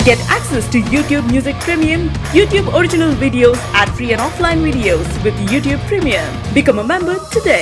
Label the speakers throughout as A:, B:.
A: Get access to YouTube Music Premium, YouTube original videos, ad-free and offline videos with YouTube Premium. Become a member today.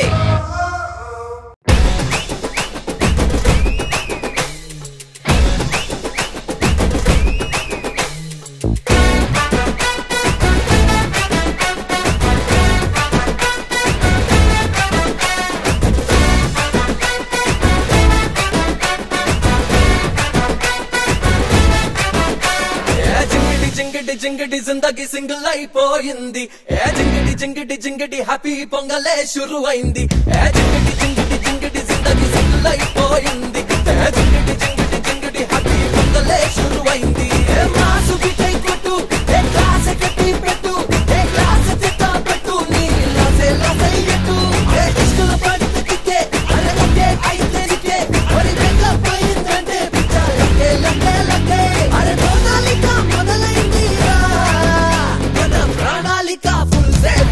B: జింగిడి జిందగి single అయిపోయింది ఏ జింగిడి జింగిడి జింగిడి happy పొంగలే షురు అయింది ఏ జింగిడి జింగిడి జింగిడి జిందగి single అయిపోయింది ఏ జింగిడి జింగిడి జింగిడి హ్యాపీ పొంగలే షురు అయింది ఏ మాసు బిటై కొట్టు ఏ క్లాస్ కట్టి పెట్టు ఏ క్లాస్ చెత్త పెట్టు నీ లాసే లాసే ఎట్టు ఏ ఇష్కుల పడితే టికే అరే లకే అయితే టికే మరి బెక్క పోయిందంటే పిచ్చా లకే లకే లకే అరే రోనాలికా మొదలైంది ప్రణాళిక ఫుల్ సేఫ్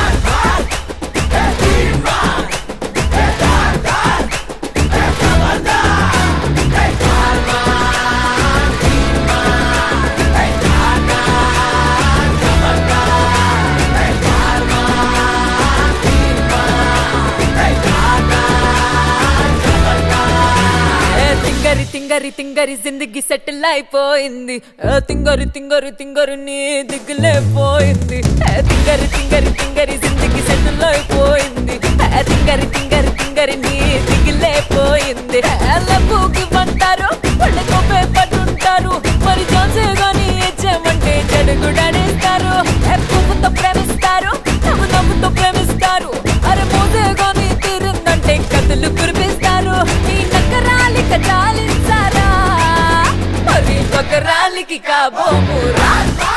C: తింగరి తింగరి జిందగీ సెటిల్ అయిపోయింది తింగరి తింగరి తింగరి నీ దిగులేపోయింది తింగరి తింగరి తింగరి జిందగీ సెటిల్ అయిపోయింది తింగరి తింగరి తింగరి నీ దిగులేపోయింది లబ్బుకి వంటారు వాళ్ళకు పేపట్టుంటారు మరి జాన్సే గాని ఇచ్చామంటే చెడుగుడనేస్తారు పువ్వుతో ప్రేమిస్తారు నవ్వుతో ప్రేమిస్తారు అరే మోసే గాని తీరిందంటే కథలు కురిపిస్తారు ఈ నకరాలిక చాలించారా మరి నకరాలికి కాబోమురా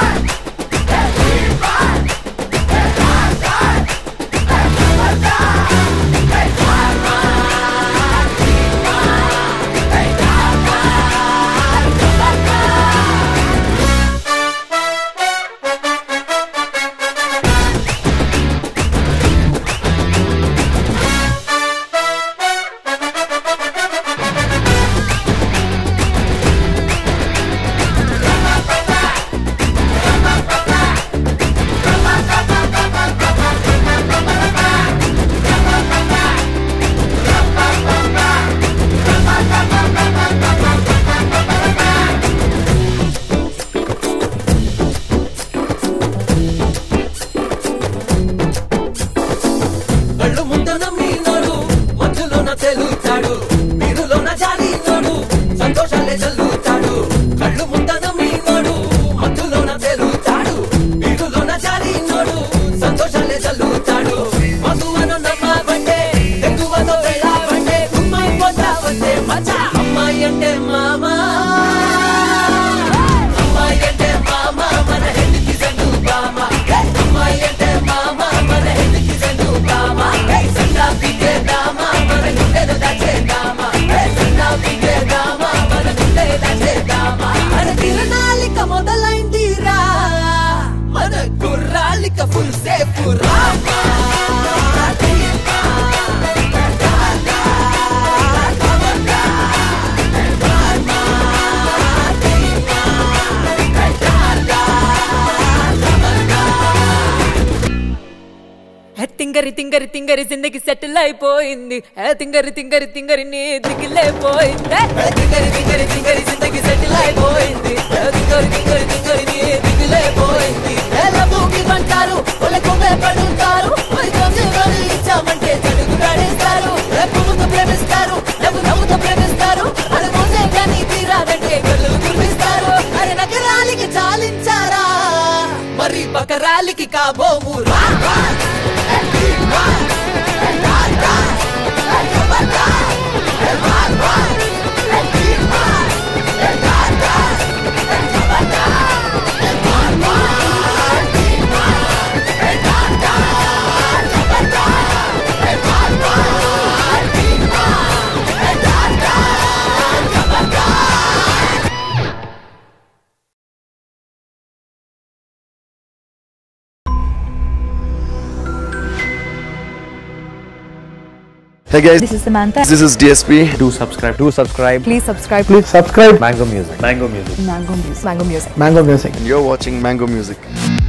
C: తింగరి తింగరి తింగరి జిందగీ సెటిల్ అయిపోయింది తింగరి తింగరి తింగరి నీ దిగులేపోయింది తింగరి తింగరి తింగరి జిందగీ సెటిల్ అయిపోయింది తింగరి తింగరి తింగరి నీ దిగులేపోయింది లబ్బుకి వంటారు వాళ్ళకు పేపట్టుంటారు మరి జాన్సే గాని ఇచ్చామంటే చెడుగుడనేస్తారు పువ్వుతో ప్రేమిస్తారు నవ్వుతో ప్రేమిస్తారు అరే మోసే గాని తీరాదంటే కళ్ళు కురిపిస్తారు అరే నగరాలికి చాలించారా మరి బకరాలికి కాబోమురా
D: Hey guys,
C: This is Samantha.
D: this is DSP.
E: Do subscribe. Do subscribe.
C: Please subscribe.
E: Please subscribe. Mango Music. Mango Music.
C: Mango Music. Mango Music.
E: Mango Music.
D: And you're watching Mango Music.